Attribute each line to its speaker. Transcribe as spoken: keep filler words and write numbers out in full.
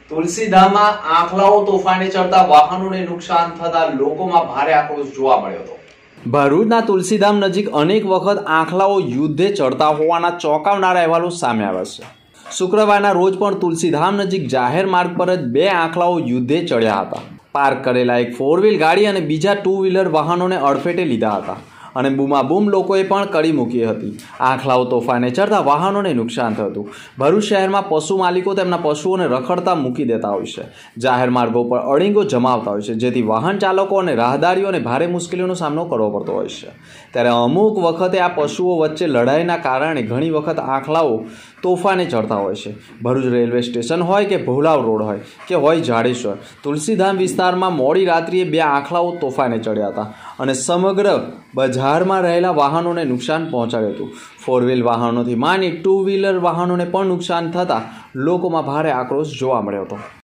Speaker 1: તુલસીધામમાં આંખલાઓ તોફાને ચડતા વાહનોને નુકસાન થતા લોકોમાં ભારે આક્રોશ જોવા મળ્યો હતો। ભરૂચના તુલસીધામ નજીક અનેક વખત આંખલાઓ યુદ્ધે ચડતા હોવાના ચોંકાવનારા અહેવાલો સામે આવ્યા છે। શુક્રવારના રોજ પણ તુલસીધામ નજીક જાહેર માર્ગ પર જ બે આંખલાઓ યુદ્ધે ચડ્યા હતા। પાર્ક કરેલા એક ફોર વ્હીલ ગાડી અને બીજા ટુ વ્હીલર વાહનોને અડફેટે લીધા હતા અને બૂમાબૂમ લોકોએ પણ કરી મૂકી હતી। આંખલાઓ તોફાને ચડતા વાહનોને નુકસાન થયું હતું। ભરૂચ શહેરમાં પશુ માલિકો તેમના પશુઓને રખડતા મૂકી દેતા હોય છે, જાહેર માર્ગો પર અડીંગો જમાવતા હોય છે, જેથી વાહન ચાલકો અને રાહદારીઓને ભારે મુશ્કેલીઓનો સામનો કરવો પડતો હોય છે। ત્યારે અમુક વખતે આ પશુઓ વચ્ચે લડાઈના કારણે ઘણી વખત આંખલાઓ તોફાને ચડતા હોય છે। ભરૂચ રેલવે સ્ટેશન હોય કે ભોલાવ રોડ હોય કે હોય જાડેશ્વર, તુલસીધામ વિસ્તારમાં મોડી રાત્રિએ બે આંખલાઓ તોફાને ચડ્યા હતા અને સમગ્ર બજારમાં રહેલા વાહનોને નુકસાન પહોંચાડ્યું હતું। ફોર વ્હીલ વાહનોથી માંડી ટુ વ્હીલર વાહનોને પણ નુકસાન થતાં લોકોમાં ભારે આક્રોશ જોવા મળ્યો હતો।